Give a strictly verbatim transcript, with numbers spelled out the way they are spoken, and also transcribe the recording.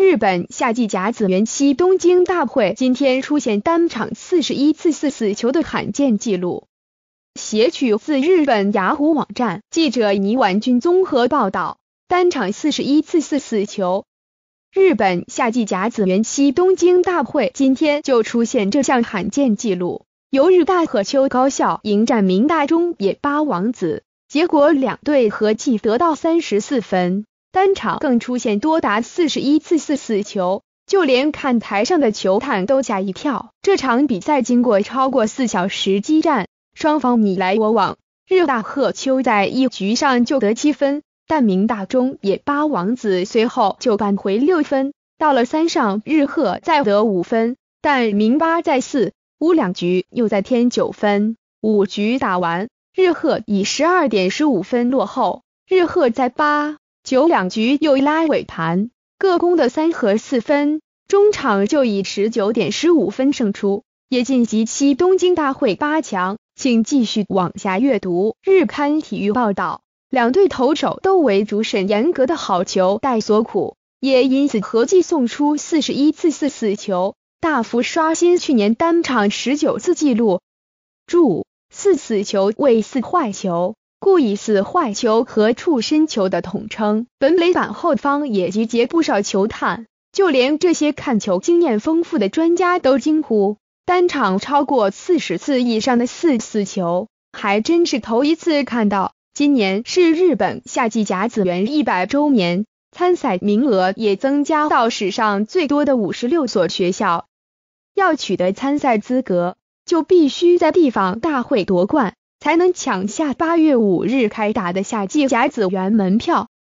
日本夏季甲子园西东京大会今天出现单场四十一次四死球的罕见纪录。截取自日本雅虎网站，记者倪婉君综合报道，单场四十一次四死球。日本夏季甲子园西东京大会今天就出现这项罕见纪录，由日大和秋高校迎战明大中野八王子，结果两队合计得到三十四分，单场更出现多达四十一次四死球，就连看台上的球探都吓一跳。这场比赛经过超过四小时激战，双方你来我往，日大和秋在一局上就得七分，但明大中野八王子随后就扳回六分，到了三上日和再得五分，但明八在四、五两局又再添九分，五局打完，日和以十二点十五分落后，日和在八、九两局又拉尾盘，各攻的三和四分，中场就以十九点十五分胜出，也晋级西东京大会八强。请继续往下阅读。日刊体育报道，两队投手都为主审严格的好球带所苦，也因此合计送出四十一次四死球，大幅刷新去年单场十九次纪录。注：四死球为四坏球，故以四坏球和触身球的统称。本垒板后方也集结不少球探，就连这些看球经验丰富的专家都惊呼，单场超过四十次以上的四死球，还真是头一次看到。今年是日本夏季甲子园一百周年，参赛名额也增加到史上最多的五十六所学校。要取得参赛资格，就必须在地方大会夺冠，才能抢下八月五日开打的夏季甲子园门票。